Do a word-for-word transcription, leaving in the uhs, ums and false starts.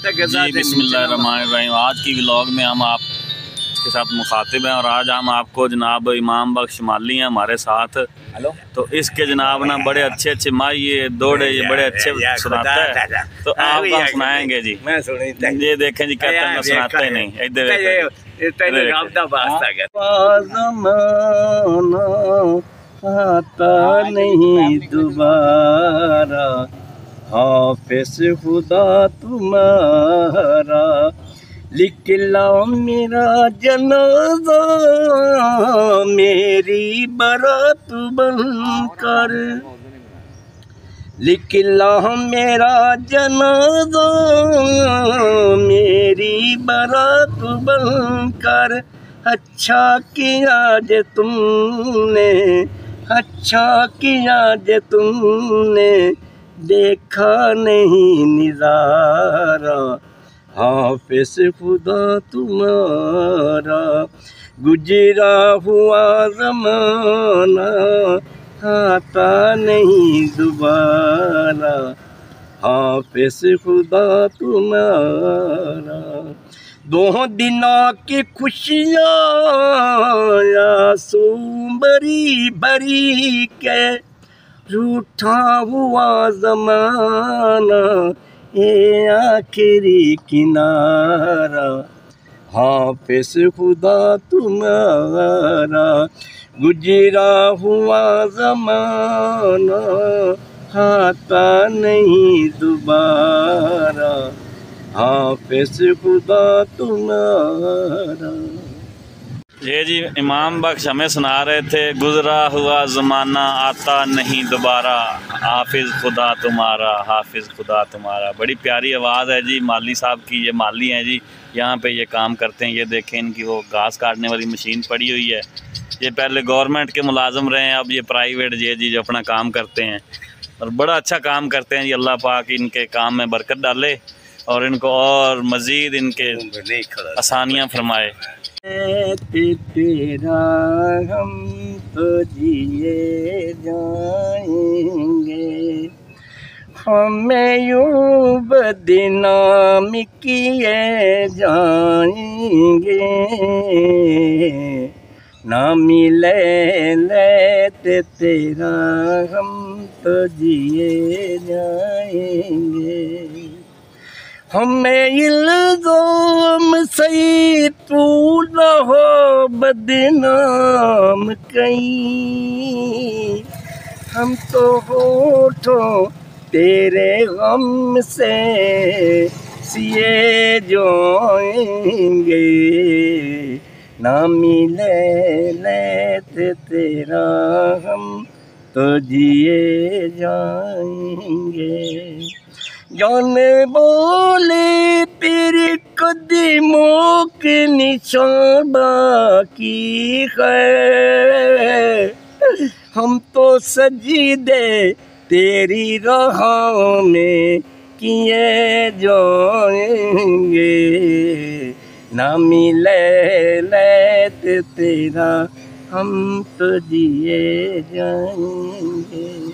जी बिस्मिल्लाहिर्रहमानिर्रहीम। आज की व्लॉग में हम आपके साथ मुखातिब हैं और आज हम आपको जनाब इमाम बख्श माली हैं हमारे साथ। हेलो। तो इसके जनाब ना बड़े अच्छे अच्छे माई ये दौड़े ये बड़े अच्छे सुनाता है, तो आप आप सुनाएंगे जी। मैं ये देखें जी, कहते हैं सुनाते ही नहीं। इधर आता नहीं दोबारा, हाफिज खुदा तुम्हारा, लिख ला मेरा जनाजा मेरी बारात बनकर, लिख ला मेरा जनाजा मेरी बारात बनकर। अच्छा किया जे तुमने, अच्छा किया जे तुमने, देखा नहीं निज़ारा, हाफिज खुदा तुम्हारा। गुजरा हुआ ज़माना आता नहीं दोबारा, हाफिज खुदा तुम्हारा। दो दिनों की खुशियाँ आंसू भरी भरी के, रूठा हुआ ज़माना ये आखिरी किनारा, हाफिज खुदा तुम्हारा। गुजरा हुआ ज़माना आता नहीं दोबारा, हाफिज खुदा तुम्हारा। ये जी इमाम बख्श हमें सुना रहे थे, गुजरा हुआ ज़माना आता नहीं दोबारा, हाफिज खुदा तुम्हारा, हाफिज खुदा तुम्हारा। बड़ी प्यारी आवाज़ है जी माली साहब की। ये माली हैं जी, यहाँ पे ये काम करते हैं। ये देखें इनकी वो घास काटने वाली मशीन पड़ी हुई है। ये पहले गवर्नमेंट के मुलाजम रहे हैं, अब ये प्राइवेट ये जी जो अपना काम करते हैं और बड़ा अच्छा काम करते हैं जी। अल्लाह पाक इनके काम में बरकत डाले और इनको और मज़ीद इनके आसानियाँ फरमाए। तेरा हम तो जिए जाएंगे, हमें यूं बदनाम किए जाएंगे, ना मिले लेते तेरा हम तो जिए जाएंगे। हमें इल्ज़ाम सही तू न हो बदनाम कहीं, हम तो होठों तेरे गम से सिए जाएंगे, ना मिले लेते तेरा हम तो जिए जाएंगे। जाने बोले तेरे कदमों के निशान बाकी है, हम तो सजीदे तेरी राहों में किए जाएंगे, ना मिले लेते तेरा हम तो जिए जाएंगे।